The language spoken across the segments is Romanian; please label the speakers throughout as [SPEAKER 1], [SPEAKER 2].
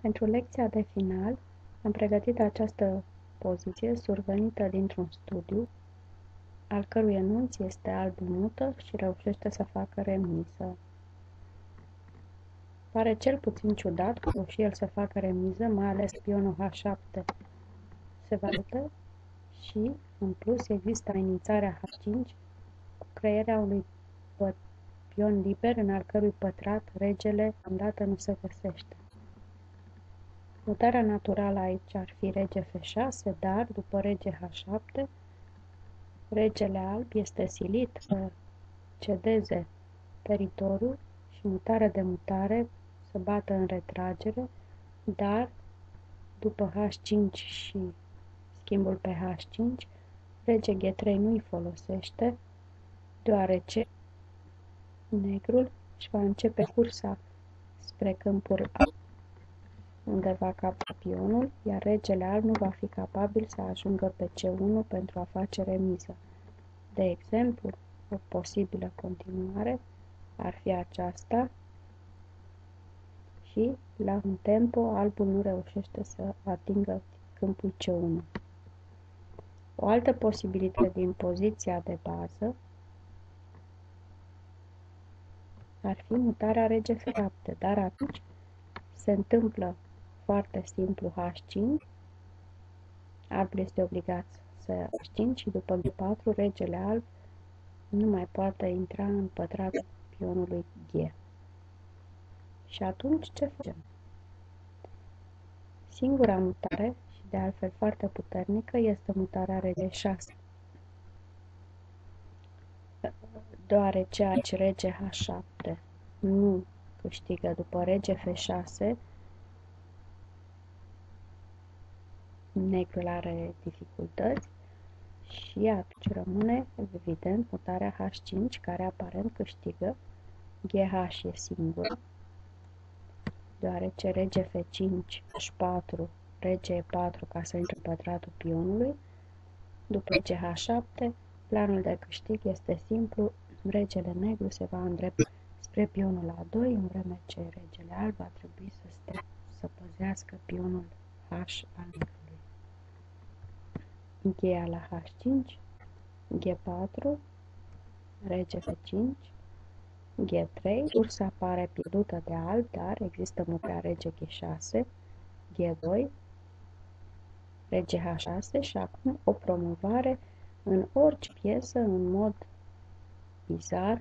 [SPEAKER 1] Pentru lecția de final, am pregătit această poziție survenită dintr-un studiu, al cărui enunț este albul mută și reușește să facă remiză. Pare cel puțin ciudat că și el să facă remiză, mai ales pionul H7 se va mută și, în plus, există amenințarea H5 cu crearea unui pion liber în al cărui pătrat regele îndată nu se găsește. Mutarea naturală aici ar fi rege F6, dar, după rege H7, regele alb este silit să cedeze teritoriul și mutarea de mutare să bată în retragere, dar, după H5 și schimbul pe H5, rege G3 nu îi folosește, deoarece negrul își va începe cursa spre câmpul A, unde va capa pionul, iar regele alb nu va fi capabil să ajungă pe C1 pentru a face remiză. De exemplu, o posibilă continuare ar fi aceasta și, la un tempo, albul nu reușește să atingă câmpul C1. O altă posibilitate din poziția de bază ar fi mutarea rege F7, dar atunci se întâmplă foarte simplu H5, albul este obligat să H5 și după G4 regele alb nu mai poate intra în pătratul pionului G. Și atunci ce facem? Singura mutare, și de altfel foarte puternică, este mutarea rege 6. Deoarece aici rege H7 nu câștigă după rege F6, negrul are dificultăți și atunci rămâne evident mutarea H5 care aparent câștigă, GH e singur, deoarece rege F5, H4, rege E4 ca să intre pătratul pionului, după GH7, planul de câștig este simplu, regele negru se va îndrepta spre pionul A2, în vreme ce regele alb va trebui să păzească pionul H al negrului. Cheia la H5, G4, rege F5, G3, cursa pare pierdută de alb, dar există mutarea rege G6, G2, rege H6 și acum o promovare în orice piesă în mod bizar.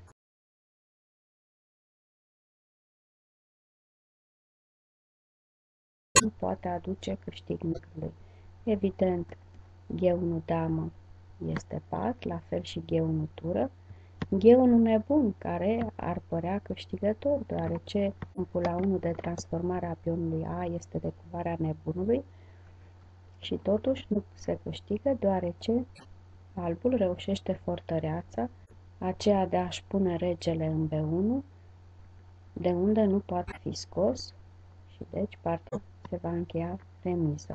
[SPEAKER 1] Nu poate aduce câștig negrului. Evident, G1 damă este pat, la fel și G1 tură. G1 nebun, care ar părea câștigător, deoarece câmpul A1 de transformare a pionului A este de culoarea nebunului și totuși nu se câștigă, deoarece albul reușește fortăreața, aceea de a-și pune regele în B1, de unde nu poate fi scos și deci partea se va încheia remiză.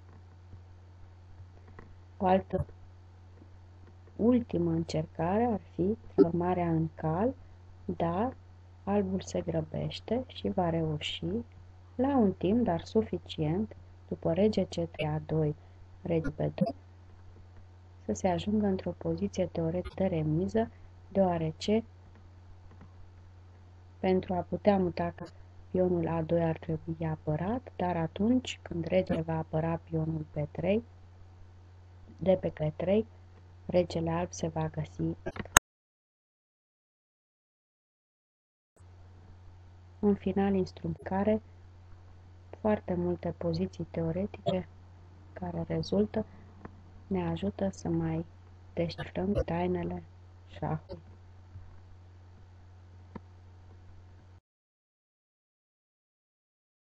[SPEAKER 1] O altă ultimă încercare ar fi transformarea în cal, dar albul se grăbește și va reuși, la un timp, dar suficient, după rege C3A2, rege B2, să se ajungă într-o poziție teoretică de remiză, deoarece pentru a putea muta pionul A2 ar trebui apărat, dar atunci când regele va apăra pionul P3, de pe P3, regele alb se va găsi. În final, instrument foarte multe poziții teoretice care rezultă ne ajută să mai descifrăm tainele șahului.